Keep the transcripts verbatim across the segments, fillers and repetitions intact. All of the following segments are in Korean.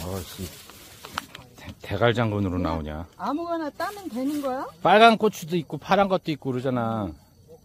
어씨, 대갈장군으로 나오냐? 아무거나 따면 되는 거야? 빨간 고추도 있고 파란 것도 있고 그러잖아.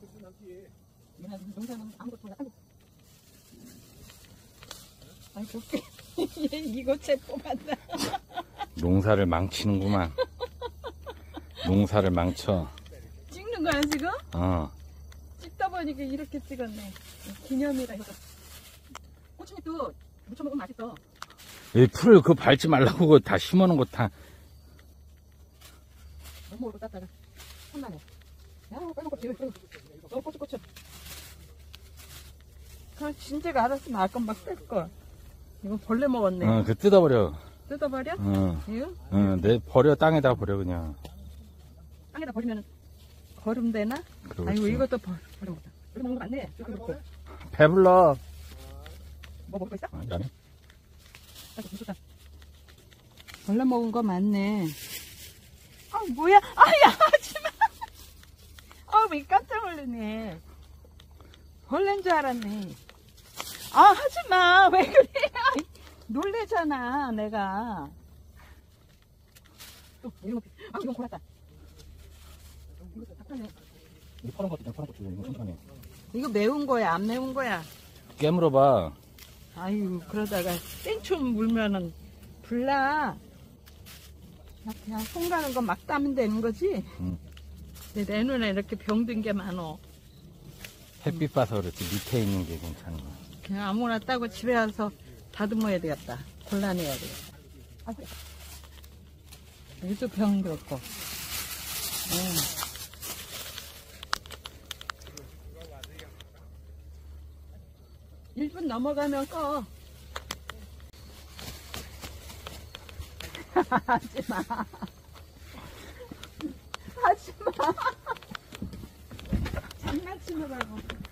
아이고, 이거 쟤 뽑았다. 농사를 망치는구만. 농사를 망쳐. 찍는 거야 지금? 어. 찍다 보니까 이렇게 찍었네. 기념이라 해서. 꼬치잎도 무쳐 먹으면 맛있어. 이 풀 그거 밟지 말라고 그거 다 심어놓은 거 다. 너무 오래 땄다가 혼나네. 야, 빨리 꼬치, 빨리. 너 꼬치 꼬치. 그럼 진짜가 알았으면 아까 막 뺄걸. 이거 벌레 먹었네. 어, 그 뜯어버려. 뜯어버려? 어. 이거? 어, 내 버려 땅에다 버려 그냥. 땅에다 버리면 거름 되나? 그렇지. 아이고 이것도 버, 버려 먹자. 버려 먹는 거 맞네. 그렇고. 배불러. 뭐 먹고 있어? 아, 안 해? 아이고 무섭다. 벌레 먹은 거 맞네. 아 뭐야? 아야 하지마. 아왜 깜짝 놀랐네. 벌레인 줄 알았네. 아 하지마. 왜 그래? 아이, 놀래잖아 내가. 또 이런 거. 아 이건 골랐다. 이것도 답답해. 이 파란 것도 파란 것도 이거 천천히. 이거 매운 거야 안 매운 거야? 깨물어봐. 아유 그러다가 땡초 물면은 불나. 그냥 손 가는 거 막 따면 되는 거지? 응. 근데 내 눈에 이렇게 병든 게 많어. 햇빛 봐서 그렇지 밑에 있는 게 괜찮은 거야. 그냥 아무거나 따고 집에 와서 다듬어야 되겠다. 곤란해야 되겠다. 아, 그래. 여기도 병 들었고. 응. 일 분 넘어가면 꺼. 하지마. 하지마. 장난치느라고.